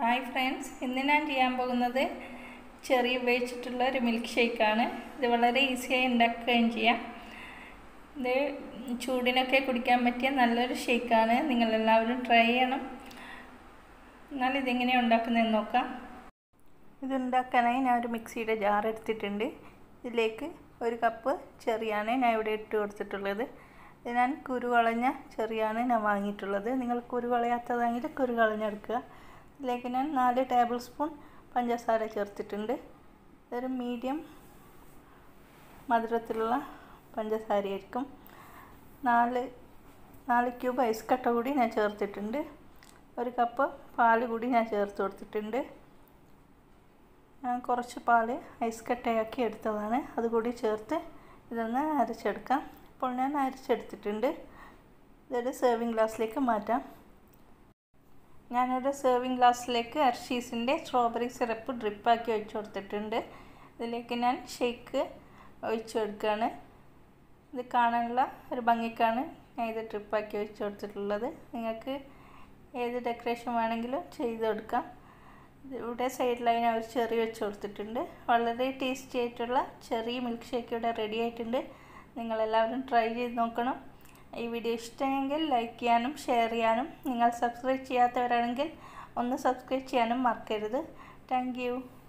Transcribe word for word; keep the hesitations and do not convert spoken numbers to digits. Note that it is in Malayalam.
ഹായ് ഫ്രണ്ട്സ്, ഇന്ന് ഞാൻ ചെയ്യാൻ പോകുന്നത് ചെറി ഉപയോഗിച്ചിട്ടുള്ള ഒരു മിൽക്ക് ഷേക്കാണ്. ഇത് വളരെ ഈസിയായി ഉണ്ടാക്കുകയും ചെയ്യാം. ഇത് ചൂടിനൊക്കെ കുടിക്കാൻ പറ്റിയ നല്ലൊരു ഷേക്കാണ്. നിങ്ങളെല്ലാവരും ട്രൈ ചെയ്യണം. എന്നാൽ ഇതെങ്ങനെയാണ് ഉണ്ടാക്കുന്നതെന്ന് നോക്കാം. ഇതുണ്ടാക്കാനായി ഞാൻ ഒരു മിക്സിയുടെ ജാർ എടുത്തിട്ടുണ്ട്. ഇതിലേക്ക് ഒരു കപ്പ് ചെറിയാണ് ഞാൻ ഇവിടെ ഇട്ട് കൊടുത്തിട്ടുള്ളത്. ഇത് ഞാൻ കുരു കളഞ്ഞ ചെറിയാണ് ഞാൻ വാങ്ങിയിട്ടുള്ളത്. നിങ്ങൾ കുരു കളയാത്തതെങ്കിൽ കുരു കളഞ്ഞെടുക്കുക. ഇതിലേക്ക് ഞാൻ നാല് ടേബിൾ സ്പൂൺ പഞ്ചസാര ചേർത്തിട്ടുണ്ട്. ഇതൊരു മീഡിയം മധുരത്തിലുള്ള പഞ്ചസാരയായിരിക്കും. നാല് നാല് ക്യൂബ് ഐസ് കട്ട കൂടി ഞാൻ ചേർത്തിട്ടുണ്ട്. ഒരു കപ്പ് പാൽ കൂടി ഞാൻ ചേർത്ത് കൊടുത്തിട്ടുണ്ട്. ഞാൻ കുറച്ച് പാൽ ഐസ് കട്ടയാക്കി എടുത്തതാണ്. അതുകൂടി ചേർത്ത് ഇതൊന്ന് അരച്ചെടുക്കാം. ഇപ്പോൾ ഞാൻ അരച്ചെടുത്തിട്ടുണ്ട്. ഇതൊരു സെർവിങ് ഗ്ലാസ്സിലേക്ക് മാറ്റാം. ഞാനൊരു സെർവിങ് ഗ്ലാസ്സിലേക്ക് ഹെർഷീസിൻ്റെ സ്ട്രോബെറി സിറപ്പ് ഡ്രിപ്പാക്കി ഒഴിച്ചു കൊടുത്തിട്ടുണ്ട്. ഇതിലേക്ക് ഞാൻ ഷേക്ക് ഒഴിച്ചു കൊടുക്കുകയാണ്. ഇത് കാണാനുള്ള ഒരു ഭംഗിക്കാണ് ഞാൻ ഇത് ഡ്രിപ്പാക്കി ഒഴിച്ചു കൊടുത്തിട്ടുള്ളത്. നിങ്ങൾക്ക് ഏത് ഡെക്കറേഷൻ വേണമെങ്കിലും ചെയ്ത് കൊടുക്കാം. ഇവിടെ സൈഡിലായി ഞാൻ ഒരു ചെറി വെച്ച് കൊടുത്തിട്ടുണ്ട്. വളരെ ടേസ്റ്റി ആയിട്ടുള്ള ചെറി മിൽക്ക് ഷേക്ക് ഇവിടെ റെഡി ആയിട്ടുണ്ട്. നിങ്ങളെല്ലാവരും ട്രൈ ചെയ്ത് നോക്കണം. ഈ വീഡിയോ ഇഷ്ടമെങ്കിൽ ലൈക്ക് ചെയ്യാനും ഷെയർ ചെയ്യാനും, നിങ്ങൾ സബ്സ്ക്രൈബ് ചെയ്യാത്തവരാണെങ്കിൽ ഒന്ന് സബ്സ്ക്രൈബ് ചെയ്യാനും മറക്കരുത്. Thank U.